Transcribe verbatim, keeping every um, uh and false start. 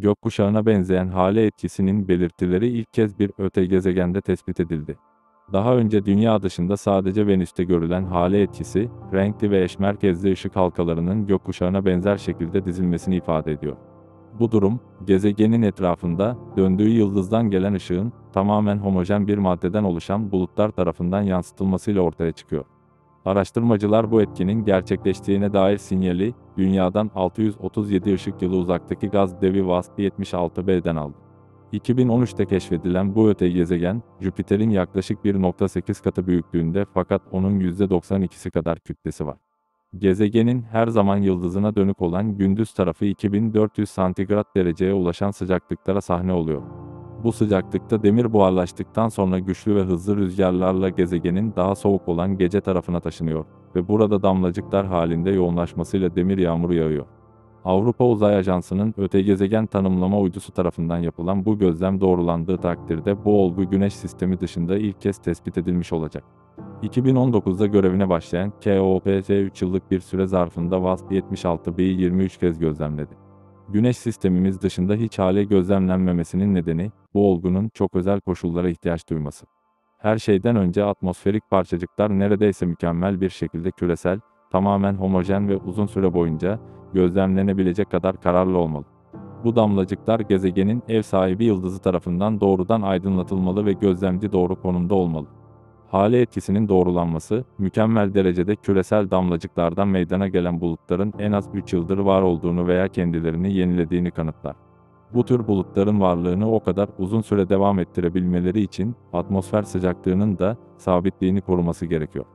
gökkuşağına benzeyen hale etkisinin belirtileri ilk kez bir öte gezegende tespit edildi. Daha önce Dünya dışında sadece Venüs'te görülen hale etkisi, renkli ve eşmerkezli ışık halkalarının gökkuşağına benzer şekilde dizilmesini ifade ediyor. Bu durum, gezegenin etrafında döndüğü yıldızdan gelen ışığın tamamen homojen bir maddeden oluşan bulutlar tarafından yansıtılmasıyla ortaya çıkıyor. Araştırmacılar bu etkinin gerçekleştiğine dair sinyali, Dünya'dan altı yüz otuz yedi ışık yılı uzaktaki gaz devi WASP yetmiş altı b'den aldı. iki bin on üçte keşfedilen bu öte gezegen, Jüpiter'in yaklaşık bir nokta sekiz katı büyüklüğünde fakat onun yüzde doksan ikisi kadar kütlesi var. Gezegenin her zaman yıldızına dönük olan gündüz tarafı iki bin dört yüz santigrat dereceye ulaşan sıcaklıklara sahne oluyor. Bu sıcaklıkta demir buharlaştıktan sonra güçlü ve hızlı rüzgarlarla gezegenin daha soğuk olan gece tarafına taşınıyor ve burada damlacıklar halinde yoğunlaşmasıyla demir yağmuru yağıyor. Avrupa Uzay Ajansı'nın öte gezegen tanımlama uydusu tarafından yapılan bu gözlem doğrulandığı takdirde bu olgu Güneş sistemi dışında ilk kez tespit edilmiş olacak. iki bin on dokuzda görevine başlayan K O P S üç yıllık bir süre zarfında WASP yetmiş altı b'yi yirmi üç kez gözlemledi. Güneş sistemimiz dışında hiç hale gözlemlenmemesinin nedeni, bu olgunun çok özel koşullara ihtiyaç duyması. Her şeyden önce atmosferik parçacıklar neredeyse mükemmel bir şekilde küresel, tamamen homojen ve uzun süre boyunca gözlemlenebilecek kadar kararlı olmalı. Bu damlacıklar gezegenin ev sahibi yıldızı tarafından doğrudan aydınlatılmalı ve gözlemci doğru konumda olmalı. Hale etkisinin doğrulanması, mükemmel derecede küresel damlacıklardan meydana gelen bulutların en az üç yıldır var olduğunu veya kendilerini yenilediğini kanıtlar. Bu tür bulutların varlığını o kadar uzun süre devam ettirebilmeleri için atmosfer sıcaklığının da sabitliğini koruması gerekiyor.